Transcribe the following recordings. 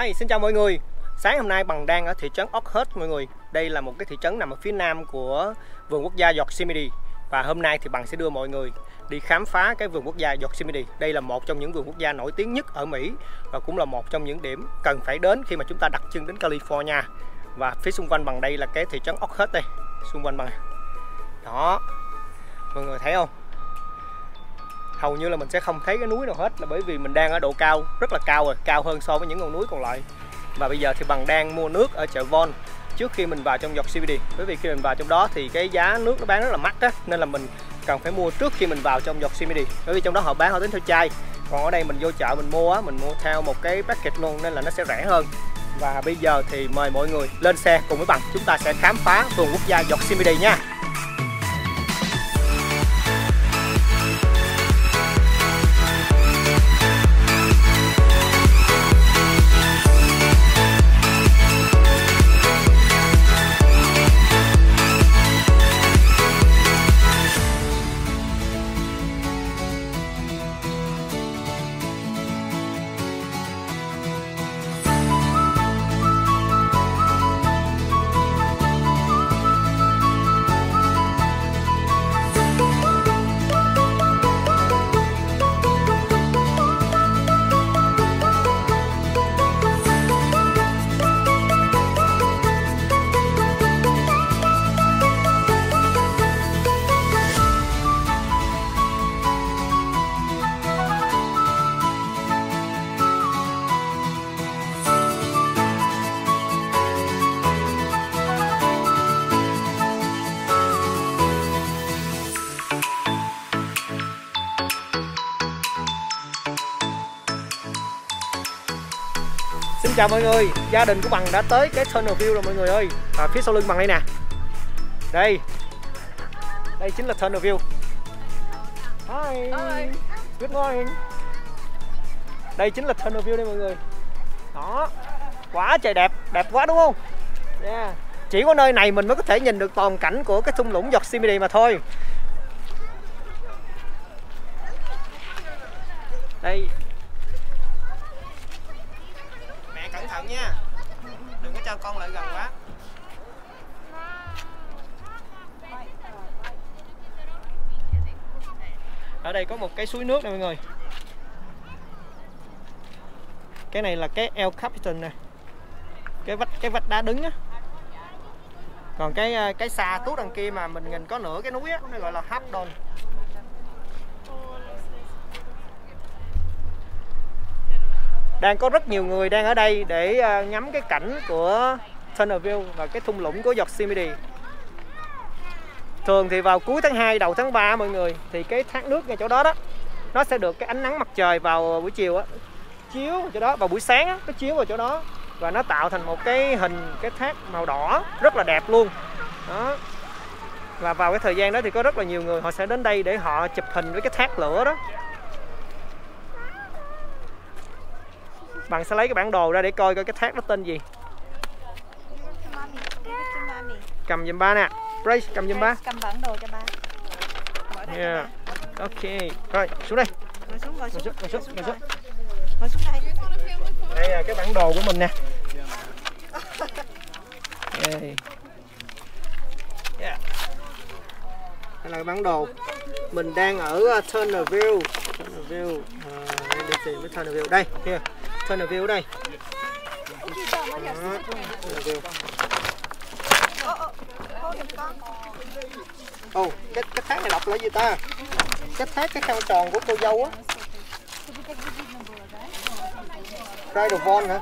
Xin chào mọi người. Sáng hôm nay Bằng đang ở thị trấn Oakhurst mọi người. Đây là một cái thị trấn nằm ở phía nam của vườn quốc gia Yosemite. Và hôm nay thì Bằng sẽ đưa mọi người đi khám phá cái vườn quốc gia Yosemite. Đây là một trong những vườn quốc gia nổi tiếng nhất ở Mỹ và cũng là một trong những điểm cần phải đến khi mà chúng ta đặt chân đến California. Và phía xung quanh Bằng đây là cái thị trấn Oakhurst đây. Xung quanh Bằng đó, mọi người thấy không? Hầu như là mình sẽ không thấy cái núi nào hết, là bởi vì mình đang ở độ cao rất là cao rồi, cao hơn so với những ngọn núi còn lại. Và bây giờ thì Bằng đang mua nước ở chợ Von trước khi mình vào trong Yosemite, bởi vì khi mình vào trong đó thì cái giá nước nó bán rất là mắc á, nên là mình cần phải mua trước khi mình vào trong Yosemite, bởi vì trong đó họ bán, họ tính theo chai. Còn ở đây mình vô chợ mình mua á, mình mua theo một cái package luôn nên là nó sẽ rẻ hơn. Và bây giờ thì mời mọi người lên xe cùng với Bằng, chúng ta sẽ khám phá vườn quốc gia Yosemite nha. Xin chào mọi người, gia đình của Bằng đã tới cái Tunnel View rồi mọi người ơi. Và phía sau lưng Bằng đây nè. Đây. Đây chính là Tunnel View. Hi. Good morning. Đây chính là Tunnel View đây mọi người. Đó. Quá trời đẹp, đẹp quá đúng không? Yeah. Chỉ có nơi này mình mới có thể nhìn được toàn cảnh của cái thung lũng Yosemite mà thôi. Đây. Cẩn thận nha, đừng có cho con lại gần quá. Ở đây có một cái suối nước nè mọi người. Cái này là cái El Capitan nè, cái vách đá đứng á. Còn cái xa tuốt đằng kia mà mình nhìn có nửa cái núi á, nó gọi là Half Dome. Đang có rất nhiều người đang ở đây để ngắm cái cảnh của Tunnel View và cái thung lũng của Yosemite. Thường thì vào cuối tháng 2 đầu tháng 3 mọi người, thì cái thác nước ngay chỗ đó đó nó sẽ được cái ánh nắng mặt trời vào buổi chiều á, chiếu vào chỗ đó, vào buổi sáng á, nó chiếu vào chỗ đó và nó tạo thành một cái hình cái thác màu đỏ rất là đẹp luôn. Đó. Và vào cái thời gian đó thì có rất là nhiều người họ sẽ đến đây để họ chụp hình với cái thác lửa đó. Bằng sẽ lấy cái bản đồ ra để coi cái thác nó tên gì. Cầm giùm ba nè. Grace cầm giùm ba. Cầm bản đồ cho ba. Yeah. Ok. Rồi, xuống đây. Ngồi xuống. Ngồi xuống đây. Đây là cái bản đồ của mình nè. Okay. Yeah. Đây là cái bản đồ. Mình đang ở Tunnel View. Đi tìm cái Tunnel View. Đây, kia. Tunnel View ở đây. Cái thác này đọc là gì ta? Cái khăn tròn của cô dâu á. Ride of Von hả?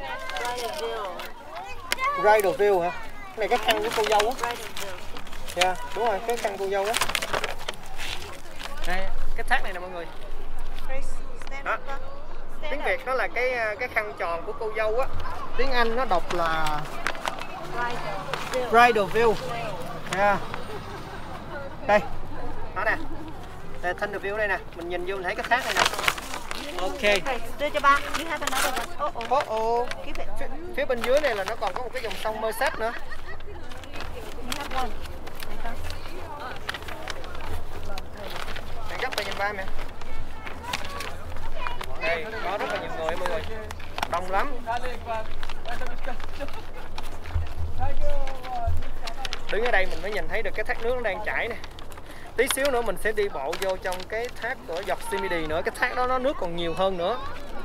Ride of View hả? Cái này cái khăn của cô dâu á. Dạ, đúng rồi, cái khăn cô dâu á. Đây, cái thác này nè mọi người. Đó. Tiếng Việt nó là cái khăn tròn của cô dâu á. Tiếng Anh nó đọc là Bridal View. Yeah. Đây. Đó nè. Đây Tunnel View đây nè. Mình nhìn vô mình thấy cái thác này nè. Ok. Đưa cho ba. Phía bên dưới này là nó còn có một cái dòng sông Merced nữa. Bạn gấp tay nhìn ba mẹ. Đây, có rất là nhiều người mọi người. đông lắm. Đứng ở đây mình mới nhìn thấy được cái thác nước nó đang chảy nè. Tí xíu nữa mình sẽ đi bộ vô trong cái thác của Yosemite nữa. Cái thác đó nó nước còn nhiều hơn nữa.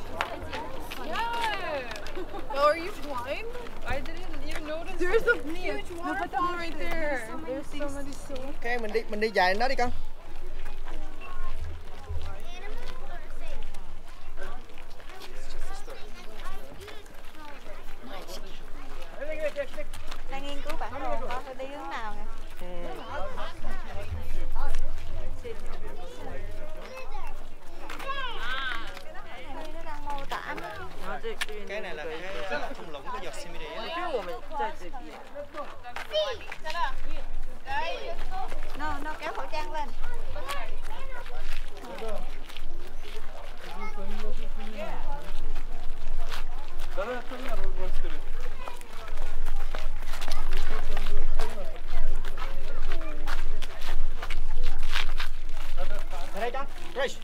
Oh, are you blind? I didn't even notice. There's a huge waterfall right there. There's so many so. Ok, mình đi dài đó đi con. Đang nghiên cứu bản đồ có phải đi hướng nào nè. Nó đang mô tả Cái này là cái thung lũng của Yosemite á. nó kéo khẩu trang lên. Ở đây con. Race.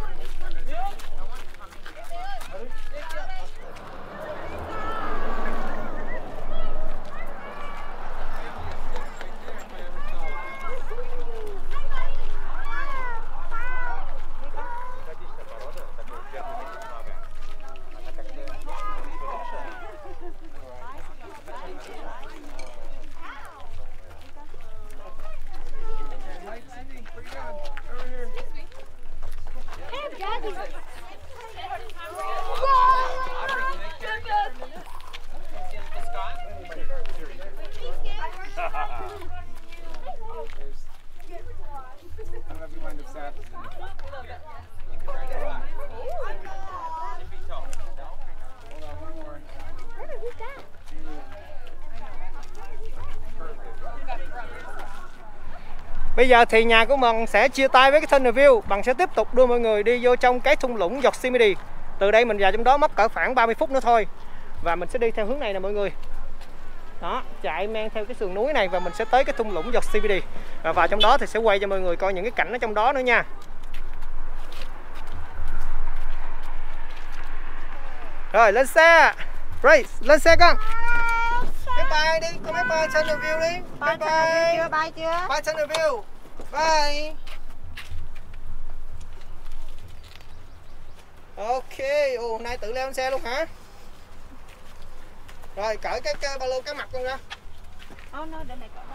Bây giờ thì nhà của mình sẽ chia tay với cái Thunder View. Bằng sẽ tiếp tục đưa mọi người đi vô trong cái thung lũng Yosemite. Từ đây mình vào trong đó mất cỡ khoảng 30 phút nữa thôi. Và mình sẽ đi theo hướng này nè mọi người. Đó, chạy men theo cái sườn núi này và mình sẽ tới cái thung lũng Yosemite. Và vào trong đó thì sẽ quay cho mọi người coi những cái cảnh ở trong đó nữa nha. Rồi lên xe. Race, lên xe con. Bye bye đi, con bye bye Thunder View đi. Bye bye. Bye chưa? Bye Thunder View. Bye. Ok, hôm nay tự leo lên xe luôn hả? Rồi cởi cái ba lô cá mặt con ra. Nó để này cởi.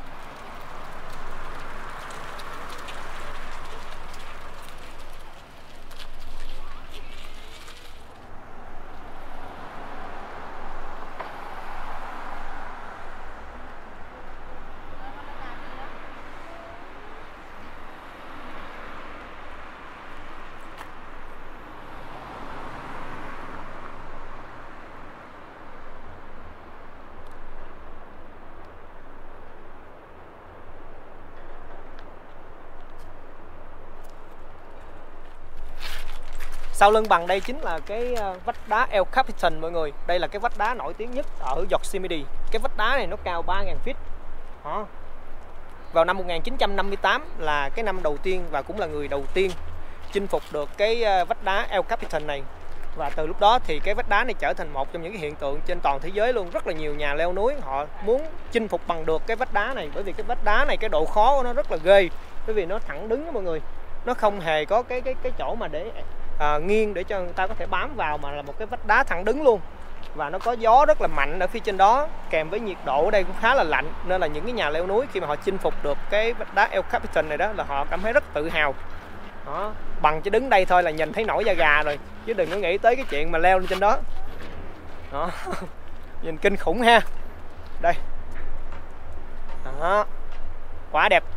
Sau lưng bằng đây chính là cái vách đá El Capitan mọi người. Đây là cái vách đá nổi tiếng nhất ở Yosemite. Cái vách đá này nó cao 3.000 feet. Đó. Vào năm 1958 là cái năm đầu tiên và cũng là người đầu tiên chinh phục được cái vách đá El Capitan này. Và từ lúc đó thì cái vách đá này trở thành một trong những cái hiện tượng trên toàn thế giới luôn. Rất là nhiều nhà leo núi họ muốn chinh phục bằng được cái vách đá này. Bởi vì cái vách đá này cái độ khó của nó rất là ghê. Bởi vì nó thẳng đứng đó mọi người. Nó không hề có cái chỗ mà để nghiêng để cho người ta có thể bám vào, mà là một cái vách đá thẳng đứng luôn. Và nó có gió rất là mạnh ở phía trên đó, kèm với nhiệt độ ở đây cũng khá là lạnh, nên là những cái nhà leo núi khi mà họ chinh phục được cái vách đá El Capitan này đó là họ cảm thấy rất tự hào. Đó, bằng chỉ đứng đây thôi là nhìn thấy nổi da gà rồi, chứ đừng có nghĩ tới cái chuyện mà leo lên trên đó. Đó. Nhìn kinh khủng ha. Đây. Đó. Quá đẹp.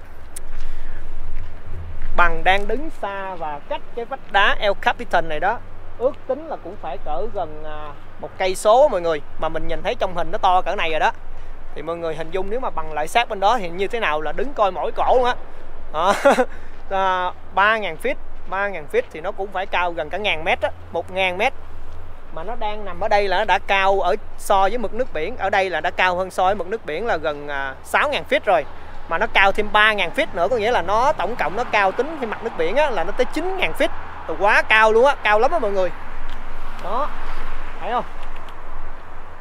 Bằng đang đứng xa và cách cái vách đá El Capitan này đó ước tính là cũng phải cỡ gần 1 cây số mọi người, mà mình nhìn thấy trong hình nó to cỡ này rồi đó. Thì mọi người hình dung nếu mà bằng lại sát bên đó thì như thế nào, là đứng coi mỏi cổ luôn á. 3.000 feet thì nó cũng phải cao gần cả 1.000 mét á, 1.000 mét. Mà nó đang nằm ở đây là nó đã cao ở so với mực nước biển, ở đây là đã cao hơn so với mực nước biển là gần 6.000 feet rồi. Mà nó cao thêm 3.000 feet nữa, có nghĩa là nó tổng cộng nó cao tính thêm mặt nước biển á, là nó tới 9.000 feet. Rồi quá cao luôn á, cao lắm á mọi người. Đó, thấy không?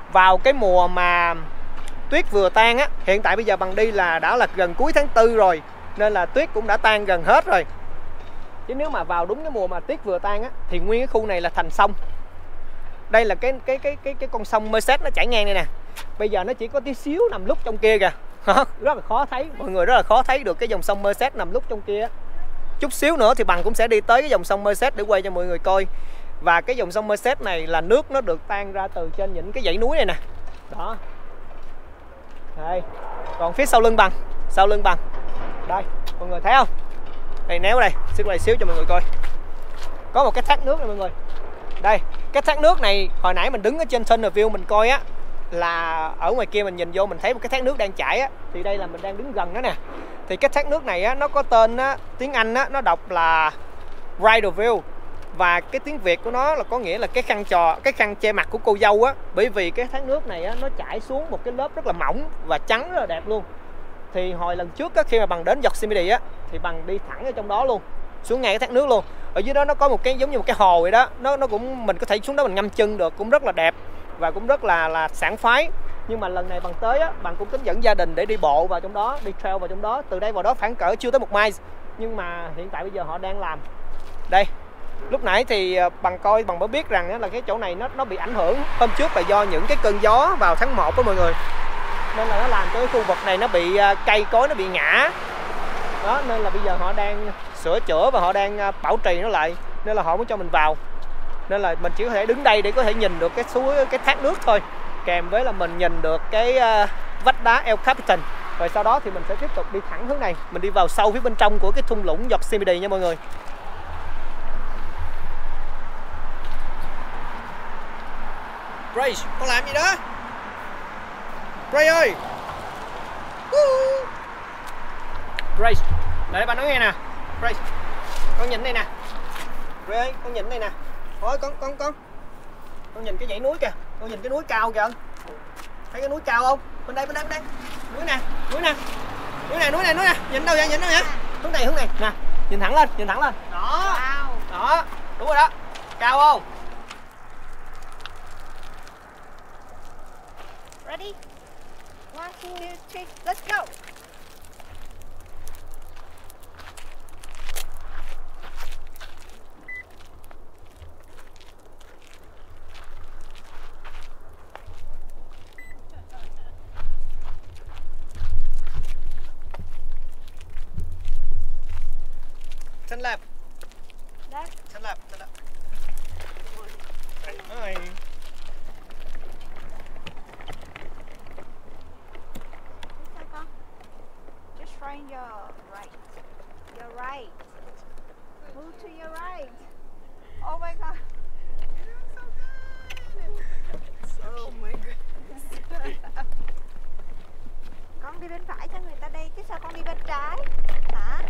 vào cái mùa mà tuyết vừa tan á, hiện tại bây giờ Bằng đi là đã là gần cuối tháng 4 rồi, nên là tuyết cũng đã tan gần hết rồi. Chứ nếu mà vào đúng cái mùa mà tuyết vừa tan á thì nguyên cái khu này là thành sông. Đây là cái con sông Merced nó chảy ngang đây nè. Bây giờ nó chỉ có tí xíu nằm lúc trong kia kìa. Rất là khó thấy, mọi người rất là khó thấy được cái dòng sông Merced nằm lúc trong kia. Chút xíu nữa thì Bằng cũng sẽ đi tới cái dòng sông Merced để quay cho mọi người coi. Và cái dòng sông Merced này là nước nó được tan ra từ trên những cái dãy núi này nè. Đó. Đây. Còn phía sau lưng Bằng, đây, mọi người thấy không? Đây, néo đây, xích lại xíu cho mọi người coi. Có một cái thác nước này mọi người. Đây, cái thác nước này hồi nãy mình đứng ở trên tunnel view mình coi á, là ở ngoài kia mình nhìn vô mình thấy một cái thác nước đang chảy á, thì đây là mình đang đứng gần đó nè. Thì cái thác nước này á, nó có tên á, tiếng Anh á, nó đọc là Riderville. Và cái tiếng Việt của nó là có nghĩa là cái khăn che mặt của cô dâu á. Bởi vì cái thác nước này á, nó chảy xuống một cái lớp rất là mỏng và trắng rất là đẹp luôn. Thì hồi lần trước á, khi mà Bằng đến Yosemite á, thì Bằng đi thẳng ở trong đó luôn, xuống ngay cái thác nước luôn. Ở dưới đó nó có một cái giống như một cái hồ vậy đó, nó cũng mình có thể xuống đó mình ngâm chân được, cũng rất là đẹp và cũng rất là sảng khoái. Nhưng mà lần này Bằng tới á, Bằng cũng tính dẫn gia đình để đi bộ vào trong đó, đi trail vào trong đó, từ đây vào đó khoảng cỡ chưa tới 1 mile. Nhưng mà hiện tại bây giờ họ đang làm. Đây, lúc nãy thì Bằng coi Bằng mới biết rằng á, là cái chỗ này nó bị ảnh hưởng hôm trước là do những cái cơn gió vào tháng 1 đó mọi người. Nên là nó làm cho cái khu vực này nó bị cây cối nó bị ngã. Đó, nên là bây giờ họ đang sửa chữa và họ đang bảo trì nó lại, nên là họ muốn cho mình vào. Nên là mình chỉ có thể đứng đây để có thể nhìn được cái suối, cái thác nước thôi, kèm với là mình nhìn được cái vách đá El Capitan. Rồi sau đó thì mình sẽ tiếp tục đi thẳng hướng này, mình đi vào sâu phía bên trong của cái thung lũng Yosemite nha mọi người. Grace, con làm gì đó? Grace ơi! Grace, lại đây ba nói nghe nè. Grace, con nhìn đây nè. Grace ơi, con nhìn đây nè. Ôi con nhìn cái dãy núi kìa, con nhìn cái núi cao kìa. Thấy cái núi cao không? Bên đây. Núi nè. Núi nè. Nhìn đâu vậy? Hướng này nè. Nhìn thẳng lên. Đó. Đó, đúng rồi đó. Cao không? Ready? 1, 2, 3, let's go. Turn left. Left. Turn left. Hi. Just find your right. Your right. Move to your right. Oh my god. Oh my goodness. Con đi bên phải cho người ta đi, chứ sao con đi bên trái? Hả?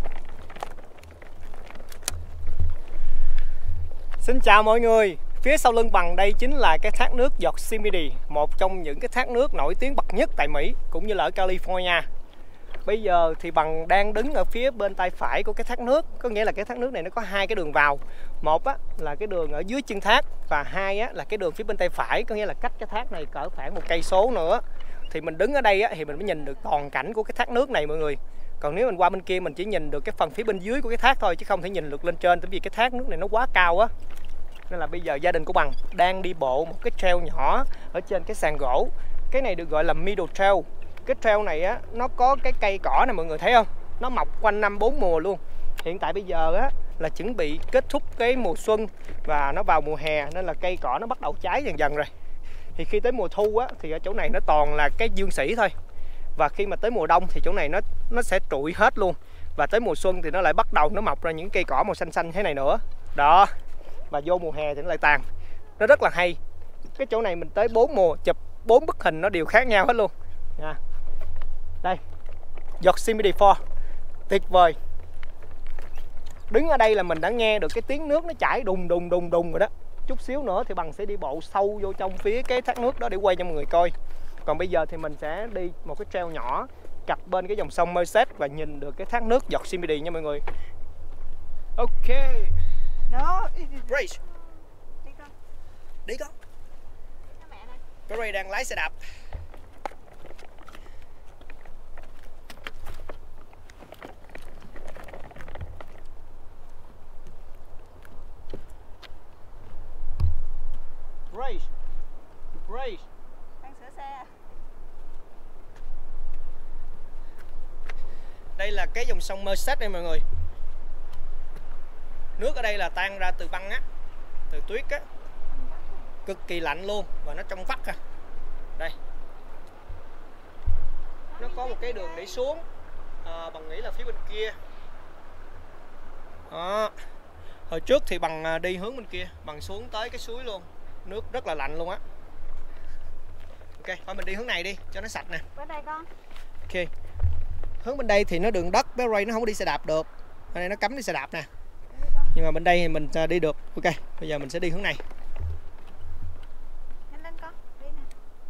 Xin chào mọi người. Phía sau lưng Bằng đây chính là cái thác nước Yosemite, một trong những cái thác nước nổi tiếng bậc nhất tại Mỹ cũng như là ở California. Bây giờ thì Bằng đang đứng ở phía bên tay phải của cái thác nước, có nghĩa là cái thác nước này nó có hai cái đường vào. Một á, là cái đường ở dưới chân thác và hai á, là cái đường phía bên tay phải, có nghĩa là cách cái thác này cỡ khoảng 1 cây số nữa. Thì mình đứng ở đây á, thì mình mới nhìn được toàn cảnh của cái thác nước này mọi người. Còn nếu mình qua bên kia mình chỉ nhìn được cái phần phía bên dưới của cái thác thôi, chứ không thể nhìn được lên trên, tại vì cái thác nước này nó quá cao á. Nên là bây giờ gia đình của Bằng đang đi bộ một cái trail nhỏ ở trên cái sàn gỗ. Cái này được gọi là middle trail. Cái trail này á, nó có cái cây cỏ này mọi người thấy không? Nó mọc quanh năm 4 mùa luôn. Hiện tại bây giờ á, là chuẩn bị kết thúc cái mùa xuân và nó vào mùa hè, nên là cây cỏ nó bắt đầu cháy dần dần rồi. Thì khi tới mùa thu á, thì ở chỗ này nó toàn là cái dương sỉ thôi. Và khi mà tới mùa đông thì chỗ này nó sẽ trụi hết luôn. Và tới mùa xuân thì nó lại bắt đầu nó mọc ra những cây cỏ màu xanh xanh thế này nữa. Đó. Và vô mùa hè thì nó lại tàn. Nó rất là hay. Cái chỗ này mình tới 4 mùa, chụp 4 bức hình nó đều khác nhau hết luôn nha. Đây, Yosemite Fall, tuyệt vời. Đứng ở đây là mình đã nghe được cái tiếng nước nó chảy đùng rồi đó. Chút xíu nữa thì Bằng sẽ đi bộ sâu vô trong phía cái thác nước đó để quay cho mọi người coi. Còn bây giờ thì mình sẽ đi một cái trail nhỏ cặp bên cái dòng sông Merced và nhìn được cái thác nước Yosemite nha mọi người. Ok. No. Grace, Đi con. đi con. Barry đang lái xe đạp. Race. Đang sửa xe. Đây là cái dòng sông Merced đây mọi người. Nước ở đây là tan ra từ băng á, từ tuyết á, cực kỳ lạnh luôn và nó trong vắt à. Đây, nó có một cái đường để xuống, bằng nghĩ là phía bên kia. Đó. Hồi trước thì bằng đi hướng bên kia, bằng xuống tới cái suối luôn, nước rất là lạnh luôn á. Ok, thôi mình đi hướng này đi cho nó sạch nè. Bên đây con. Ok, hướng bên đây thì nó đường đất, bé Ray nó không có đi xe đạp được, bên đây nó cấm đi xe đạp nè. Nhưng mà bên đây thì mình đi được. Ok, bây giờ mình sẽ đi hướng này. Nhanh lên con, đi nè.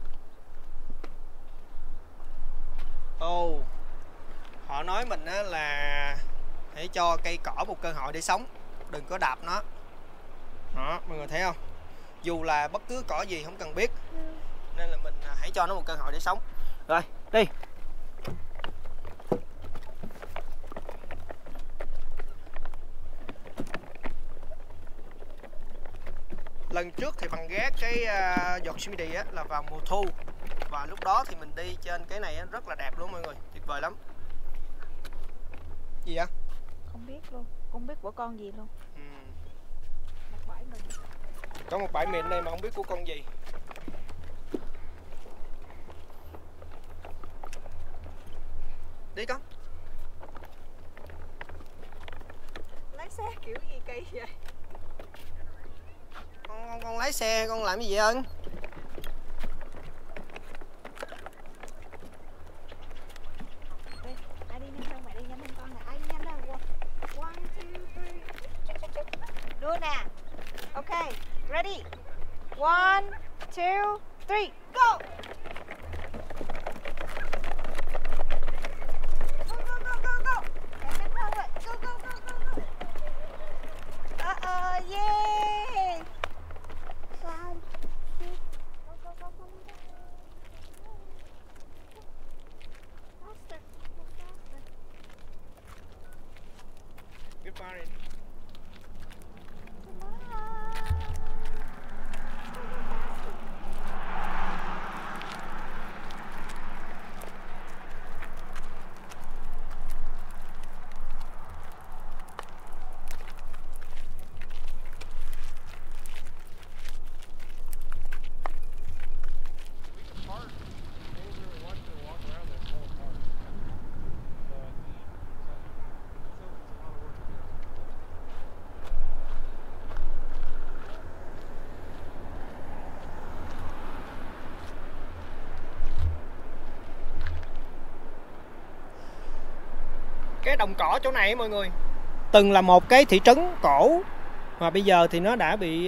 Họ nói mình là hãy cho cây cỏ một cơ hội để sống, đừng có đạp nó. Đó, mọi người thấy không? Dù là bất cứ cỏ gì không cần biết, nên là mình hãy cho nó một cơ hội để sống. Rồi, đi. Lần trước thì bằng ghé cái Yosemite á, là vào mùa thu. Và lúc đó thì mình đi trên cái này á, rất là đẹp luôn mọi người, tuyệt vời lắm. Gì vậy? Không biết luôn, không biết của con gì luôn. Một bãi mìn. Có một bãi mìn đây mà không biết của con gì. Đi con. Lái xe kiểu gì kỳ vậy? Con lái xe, con làm gì vậy ơn? Ai đi nhanh hơn, mẹ đi nhanh hơn con nè. Ai đi nhanh hơn. 1, 2, 3. Đua nè. Ok, ready. 1, 2, 3, go. Go, go, go, go, go. Mẹ nhanh hơn rồi. Go, go, go, go, go. Yeah. Go, go, go, go. Faster. Go faster. Good morning. Cái đồng cỏ chỗ này mọi người từng là một cái thị trấn cổ, mà bây giờ thì nó đã bị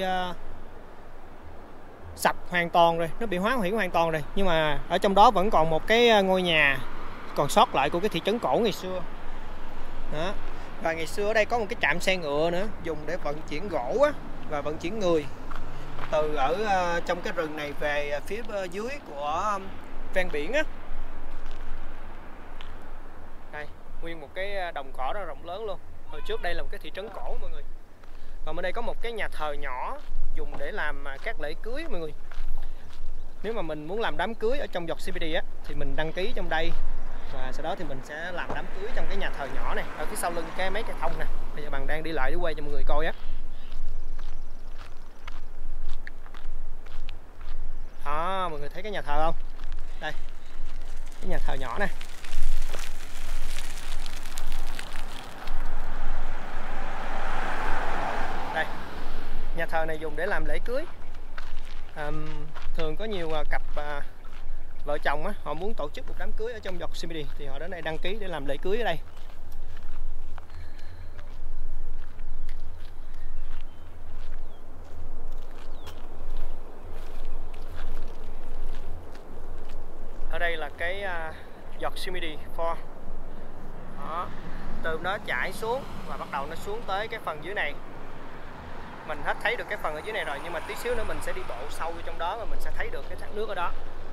sập hoàn toàn rồi, nó bị hóa hủy hoàn toàn rồi. Nhưng mà ở trong đó vẫn còn một cái ngôi nhà còn sót lại của cái thị trấn cổ ngày xưa. Đó. Và ngày xưa ở đây có một cái trạm xe ngựa nữa, dùng để vận chuyển gỗ á, và vận chuyển người từ ở trong cái rừng này về phía dưới của ven biển á. Đây, nguyên một cái đồng cỏ đó rộng lớn luôn. Hồi trước đây là một cái thị trấn cổ mọi người. Còn bên đây có một cái nhà thờ nhỏ dùng để làm các lễ cưới mọi người. Nếu mà mình muốn làm đám cưới ở trong Yosemite á thì mình đăng ký trong đây, và sau đó thì mình sẽ làm đám cưới trong cái nhà thờ nhỏ này ở phía sau lưng cái mấy cây thông nè. Bây giờ bạn đang đi lại để quay cho mọi người coi á. Đó, mọi người thấy cái nhà thờ không? Đây, cái nhà thờ nhỏ nè. Đây, nhà thờ này dùng để làm lễ cưới. Thường có nhiều cặp vợ chồng á, họ muốn tổ chức một đám cưới ở trong Yosemite thì họ đến đây đăng ký để làm lễ cưới ở đây. Ở đây là cái Yosemite Fall. Đó, từ đó chảy xuống và bắt đầu nó xuống tới cái phần dưới này. Mình hết thấy được cái phần ở dưới này rồi, nhưng mà tí xíu nữa mình sẽ đi bộ sâu vô trong đó và mình sẽ thấy được cái thác nước ở đó.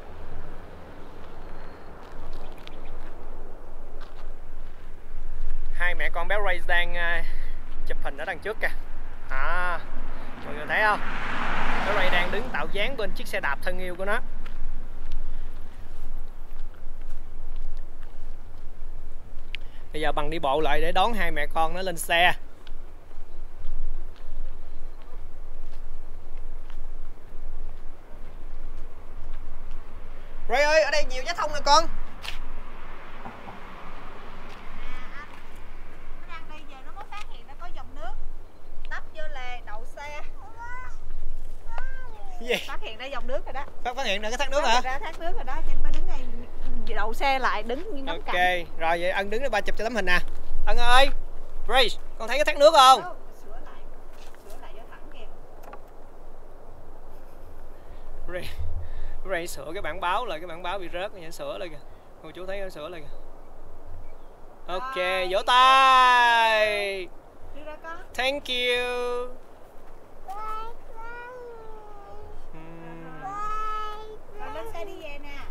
Hai mẹ con bé Ray đang chụp hình ở đằng trước kìa. Mọi người thấy không? Bé Ray đang đứng tạo dáng bên chiếc xe đạp thân yêu của nó. Bây giờ Bằng đi bộ lại để đón hai mẹ con nó lên xe. Ray ơi, ở đây nhiều giao thông nè con. Nó đang đi về nó mới phát hiện nó có dòng nước. Tấp vô lề đậu xe. Gì? Phát hiện ra dòng nước rồi đó. Phát hiện ra cái thác nước hả? Ra thác nước rồi đó, cho nên mới đứng đây đậu xe lại, đứng ngắm Ok, cảnh. rồi vậy Ân đứng để ba chụp cho tấm hình nè. Ân ơi, Ray, con thấy cái thác nước không? Sửa lại cho thẳng kìa. Ray sửa cái bảng báo lại, cái bảng báo bị rớt, vậy sửa lại kìa. Cô chú thấy nó sửa lại kìa. Ok, vỗ tay. Đi ra con. Thank you. Rồi lên xe đi về nè.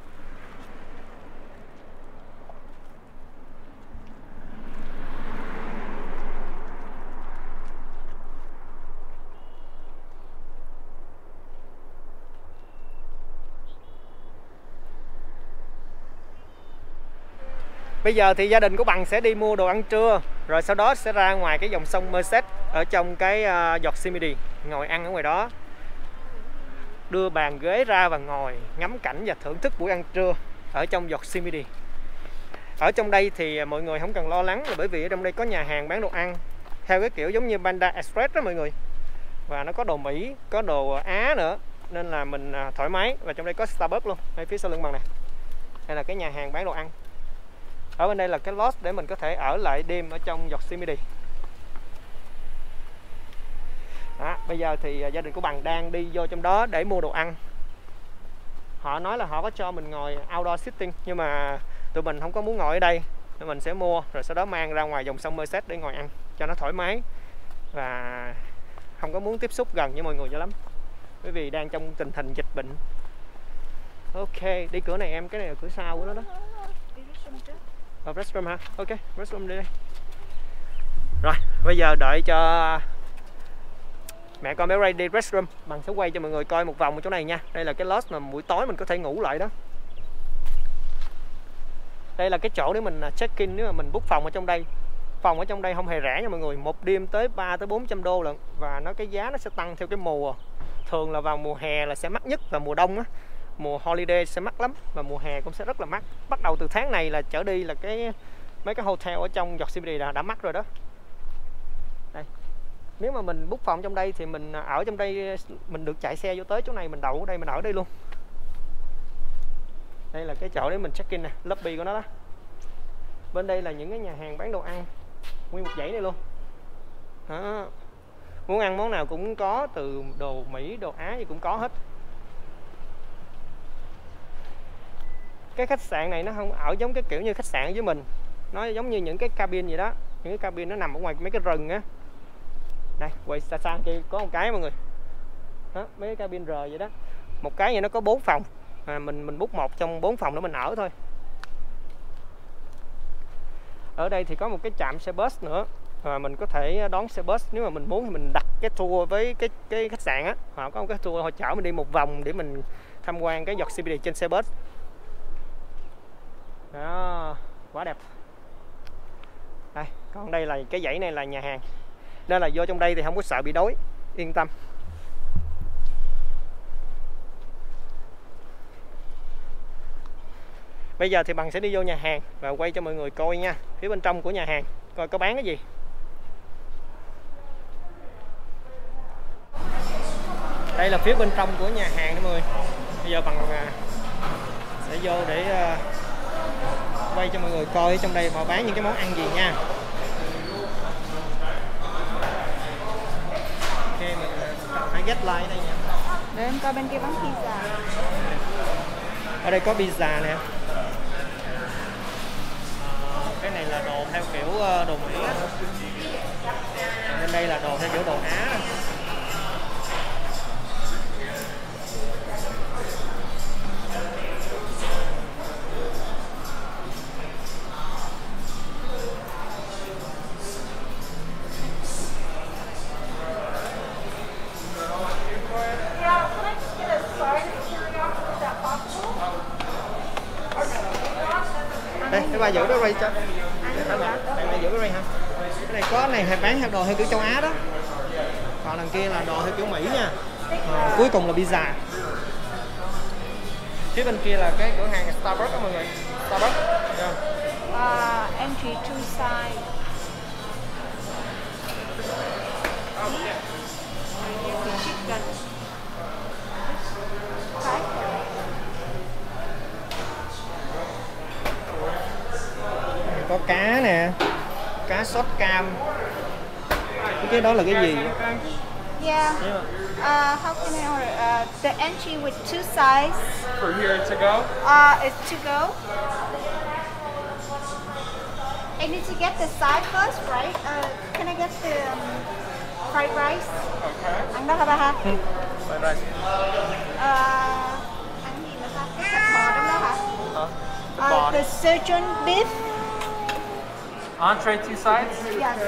Bây giờ thì gia đình của Bằng sẽ đi mua đồ ăn trưa, rồi sau đó sẽ ra ngoài cái dòng sông Merced ở trong cái Yosemite, ngồi ăn ở ngoài đó. Đưa bàn ghế ra và ngồi ngắm cảnh và thưởng thức buổi ăn trưa ở trong Yosemite. Ở trong đây thì mọi người không cần lo lắng, là bởi vì ở trong đây có nhà hàng bán đồ ăn theo cái kiểu giống như Panda Express đó mọi người. Và nó có đồ Mỹ, có đồ Á nữa, nên là mình thoải mái. Và trong đây có Starbucks luôn, ngay phía sau lưng Bằng này. Đây là cái nhà hàng bán đồ ăn. Ở bên đây là cái lodge để mình có thể ở lại đêm ở trong Yosemite. Đó, bây giờ thì gia đình của Bằng đang đi vô trong đó để mua đồ ăn. Họ nói là họ có cho mình ngồi outdoor sitting, nhưng mà tụi mình không có muốn ngồi ở đây, nên mình sẽ mua rồi sau đó mang ra ngoài dòng sông Merced để ngồi ăn cho nó thoải mái. Và không có muốn tiếp xúc gần với mọi người cho lắm, bởi vì đang trong tình hình dịch bệnh. Ok, đi cửa này em, cái này là cửa sau của nó đó. Đi restroom trước. Restroom hả? Ok, restroom đi đây. Rồi, bây giờ đợi cho mẹ con bé Ray đi restroom, Bằng sẽ quay cho mọi người coi một vòng ở chỗ này nha. Đây là cái lodge mà buổi tối mình có thể ngủ lại đó. Đây là cái chỗ để mình check in nếu mà mình book phòng ở trong đây. Phòng ở trong đây không hề rẻ nha mọi người, một đêm tới 300 tới 400 đô lận. Và cái giá nó sẽ tăng theo cái mùa. Thường là vào mùa hè là sẽ mắc nhất, và mùa đông á, mùa holiday sẽ mắc lắm, và mùa hè cũng sẽ rất là mắc. Bắt đầu từ tháng này là trở đi là mấy cái hotel ở trong Yosemite đã mắc rồi đó. Đây. Nếu mà mình book phòng trong đây thì mình ở trong đây, mình được chạy xe vô tới chỗ này, mình đậu ở đây, mình ở đây luôn. Đây là cái chỗ để mình check in nè, lobby của nó đó. Bên đây là những cái nhà hàng bán đồ ăn, nguyên một dãy này luôn đó. Muốn ăn món nào cũng có, từ đồ Mỹ, đồ Á gì cũng có hết. Cái khách sạn này nó không ở giống cái kiểu như khách sạn với mình, nó giống như những cái cabin vậy đó. Những cái cabin nó nằm ở ngoài mấy cái rừng á. Đây, quay xa xa kia có một cái mọi người đó, mấy cái cabin R vậy đó. Một cái vậy nó có 4 phòng, mình book một trong 4 phòng đó mình ở thôi. Ở đây thì có một cái trạm xe bus nữa, và mình có thể đón xe bus. Nếu mà mình muốn thì mình đặt cái tour với cái khách sạn á, họ có một cái tour họ chở mình đi một vòng để mình tham quan cái Yosemite trên xe bus đó, quá đẹp. Đây, còn đây là cái dãy này là nhà hàng, nên là vô trong đây thì không có sợ bị đói, yên tâm. Bây giờ thì Bằng sẽ đi vô nhà hàng và quay cho mọi người coi nha, phía bên trong của nhà hàng coi có bán cái gì. Đây là phía bên trong của nhà hàng đó mọi người. Bây giờ Bằng sẽ vô để quay cho mọi người coi trong đây họ bán những cái món ăn gì nha. Ok, mình phải get line ở đây nha. Để em coi bên kia bán pizza. Ở đây có pizza nè. Cái này là đồ theo kiểu đồ Mỹ á. Bên đây là đồ theo kiểu đồ Á. Thế bà giữ Béo cho. Bạn giữ Béo hả? Cái này có này hay bán theo đồ theo kiểu châu Á đó. Còn đằng kia là đồ theo kiểu Mỹ nha. Cuối cùng là pizza. Phía bên kia là cái cửa hàng Starbucks đó mọi người. Starbucks. Entry two side. Chicken. Có cá nè, cá sốt cam. Cái đó là cái gì? Yeah. How can I order? The entry with two sides. For here to go? It's to go. I need to get the side first, right? Can I get the fried rice? Okay. Ăn đó hả bà ha? Fried rice. Ăn gì mà ta? Cái thịt bò trong đó hả? Bò. The surgeon beef. Entree, two sides? Yes.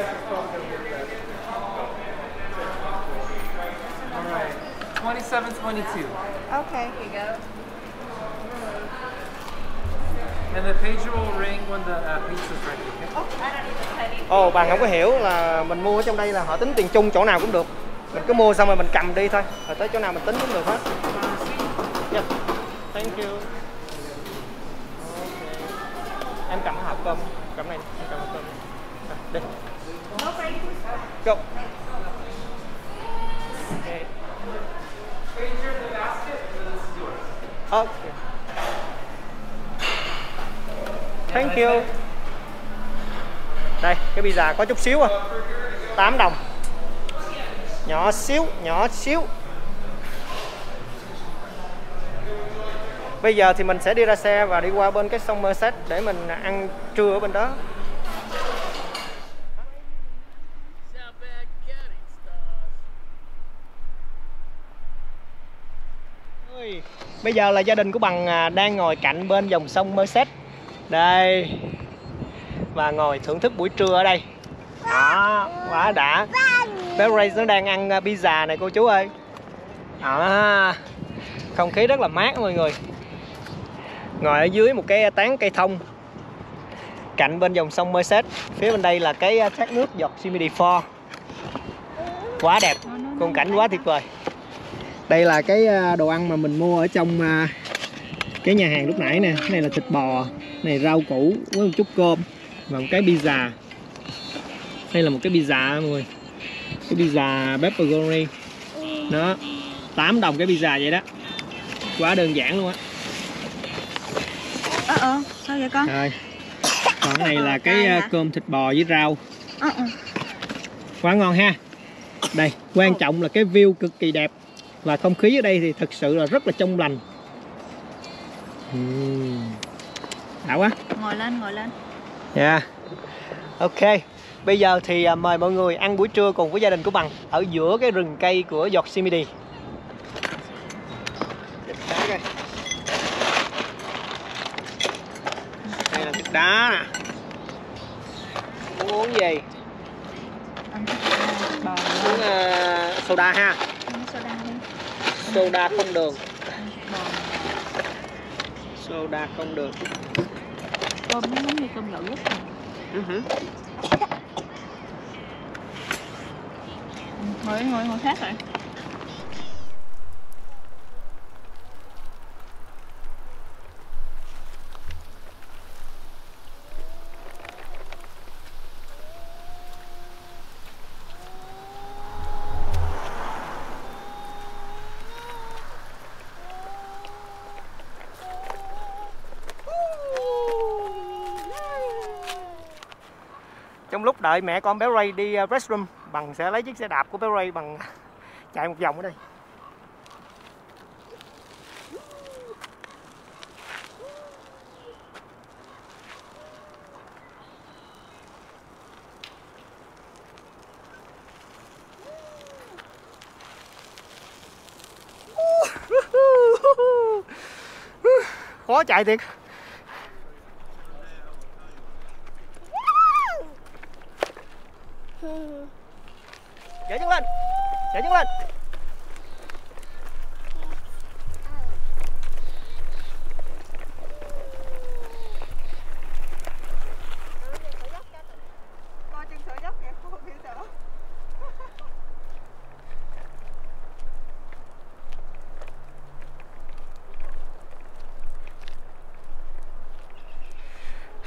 Alright. 27.22. Okay. Here you go. And the pager will ring when the pizza's ready, okay? Oh, I don't need the penny. Ồ, bạn không có hiểu là mình mua ở trong đây là họ tính tiền chung chỗ nào cũng được. Mình cứ mua xong rồi mình cầm đi thôi. Rồi tới chỗ nào mình tính cũng được hết. Yeah. Thank you. Okay. Em cầm hộp cơm. Cầm này, em cầm hộp cơm. Đi. Go. Okay. Okay. Thank you. Đây, cái pizza có chút xíu à. 8 đồng. Nhỏ xíu, nhỏ xíu. Bây giờ thì mình sẽ đi ra xe và đi qua bên cái sông Merced để mình ăn trưa ở bên đó. Bây giờ là gia đình của Bằng đang ngồi cạnh bên dòng sông Merced. Đây. Và ngồi thưởng thức buổi trưa ở đây. Đó, quá đã. Bé Ray nó đang ăn pizza này cô chú ơi. Đó. Không khí rất là mát mọi người. Ngồi ở dưới một cái tán cây thông cạnh bên dòng sông Merced. Phía bên đây là cái thác nước Yosemite Fall. Quá đẹp, khung cảnh quá tuyệt vời. Đây là cái đồ ăn mà mình mua ở trong cái nhà hàng lúc nãy nè. Cái này là thịt bò, cái này rau củ với một chút cơm và một cái pizza. Đây là một cái pizza mọi người. Cái pizza pepperoni. Đó, 8 đồng cái pizza vậy đó. Quá đơn giản luôn á. Sao vậy con? Rồi. Còn cái này là cái cơm thịt bò với rau. Quá ngon ha. Đây, quan trọng là cái view cực kỳ đẹp. Và không khí ở đây thì thực sự là rất là trong lành. Đã quá. Ngồi lên, ngồi lên. Yeah. Ok. Bây giờ thì mời mọi người ăn buổi trưa cùng với gia đình của Bằng ở giữa cái rừng cây của Yosemite. Đây là thịt đá nè. Muốn uống gì? Uống soda ha. Soda đi. Soda không đường. Soda không đường. Cơm nó giống như cơm gạo lứt. Ngồi khác rồi. Trong lúc đợi mẹ con bé Ray đi restroom, Bằng sẽ lấy chiếc xe đạp của bé Ray bằng chạy một vòng ở đây. Khó chạy thiệt. Nhảy chân lên. Nhảy chân lên.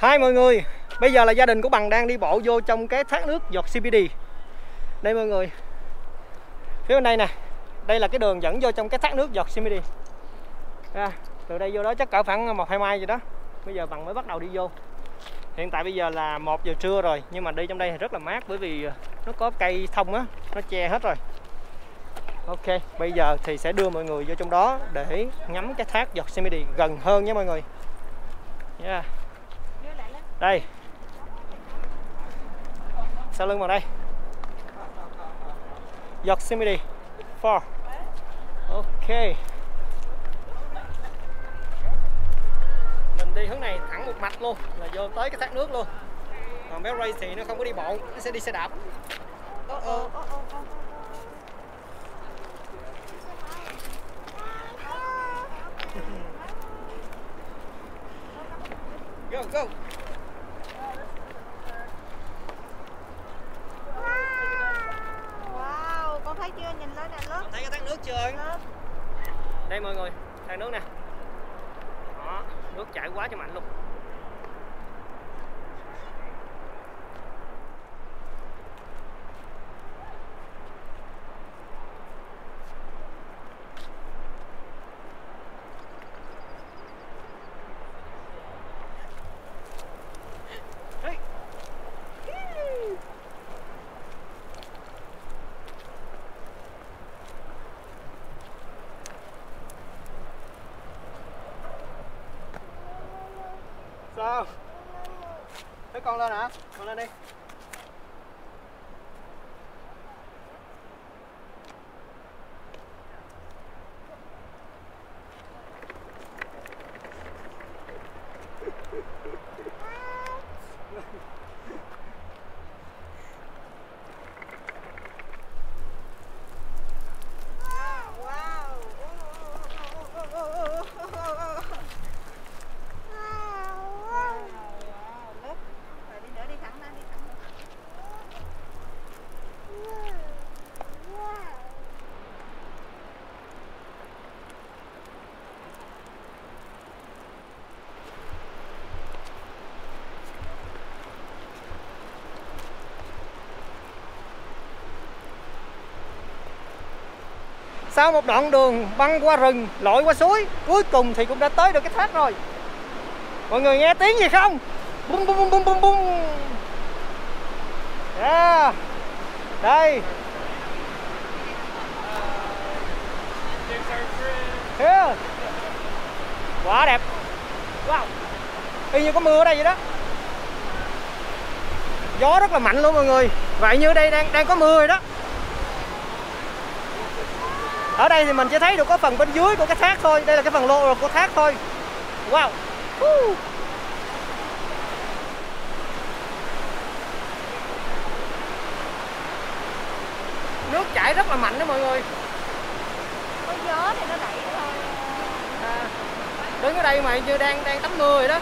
Hai mọi người, bây giờ là gia đình của Bằng đang đi bộ vô trong cái thác nước Yosemite. Đây mọi người, phía bên đây nè, đây là cái đường dẫn vô trong cái thác nước Yosemite. Từ đây vô đó chắc cỡ khoảng 1-2 mai gì đó. Bây giờ Bằng mới bắt đầu đi vô. Hiện tại bây giờ là 1 giờ trưa rồi, nhưng mà đi trong đây thì rất là mát bởi vì nó có cây thông á, nó che hết rồi. Ok, bây giờ thì sẽ đưa mọi người vô trong đó để ngắm cái thác Yosemite gần hơn nhé mọi người. Yeah. Đây. Sau lưng vào đây. Yosemite Fall. Ok. Mình đi hướng này thẳng một mạch luôn là vô tới cái thác nước luôn. Còn bé Ray thì nó không có đi bộ, nó sẽ đi xe đạp. Go, go. Wow, con thấy chưa? Nhìn lên nè, lớp. Thấy cái thác nước chưa? Lớp. Đây mọi người, thác nước nè. Đó, nước chảy quá cho mạnh luôn. Sao? Thấy con lên hả? Con lên đi. Sau một đoạn đường băng qua rừng, lội qua suối, cuối cùng thì cũng đã tới được cái thác rồi. Mọi người nghe tiếng gì không? Bum bum bum bum bum bum. Yeah. Đây. Yeah. Quá đẹp. Wow. Y như có mưa ở đây vậy đó. Gió rất là mạnh luôn mọi người. Vậy như đây đang có mưa rồi đó. Ở đây thì mình chỉ thấy được có phần bên dưới của cái thác thôi. Đây là cái phần lô của thác thôi. Wow. Nước chảy rất là mạnh đó mọi người. Có gió thì nó đẩy thôi. Đứng ở đây mà như đang tắm mưa rồi đó.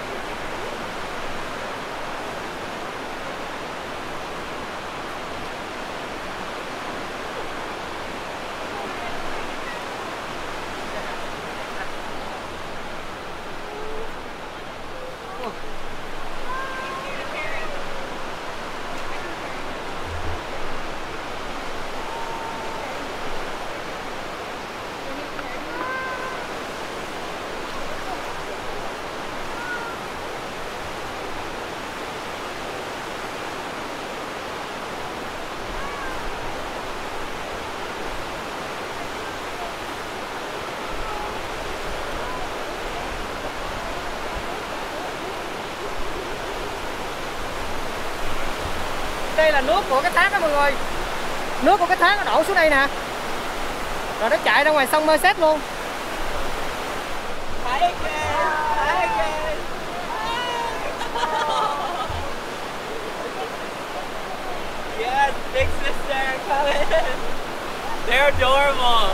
Đây là nước của cái thác đó mọi người. Nước của cái thác nó đổ xuống đây nè. Rồi nó chạy ra ngoài sông Merced luôn. Yes, big sister, come in. They're adorable.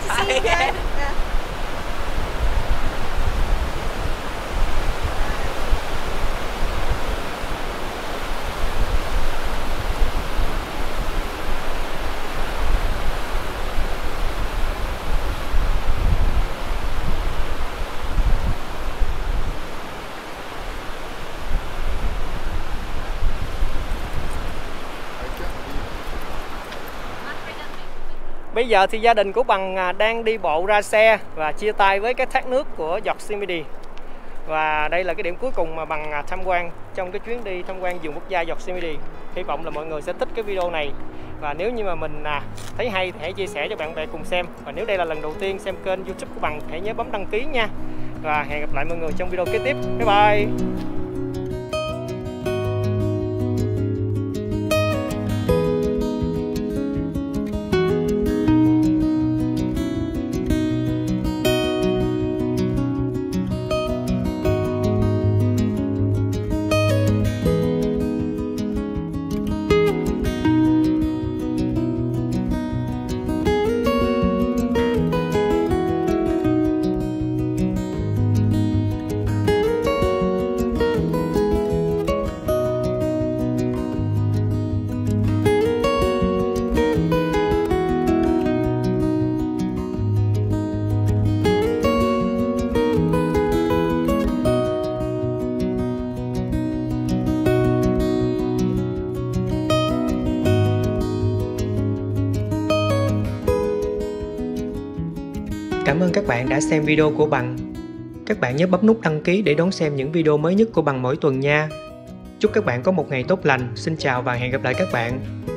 See you guys. Yeah. Bây giờ thì gia đình của Bằng đang đi bộ ra xe và chia tay với cái thác nước của Yosemite. Và đây là cái điểm cuối cùng mà Bằng tham quan trong cái chuyến đi tham quan vườn quốc gia Yosemite. Hy vọng là mọi người sẽ thích cái video này. Và nếu như mà mình thấy hay thì hãy chia sẻ cho bạn bè cùng xem. Và nếu đây là lần đầu tiên xem kênh YouTube của Bằng, hãy nhớ bấm đăng ký nha. Và hẹn gặp lại mọi người trong video kế tiếp. Bye bye. Cảm ơn các bạn đã xem video của Bằng. Các bạn nhớ bấm nút đăng ký để đón xem những video mới nhất của Bằng mỗi tuần nha. Chúc các bạn có một ngày tốt lành. Xin chào và hẹn gặp lại các bạn.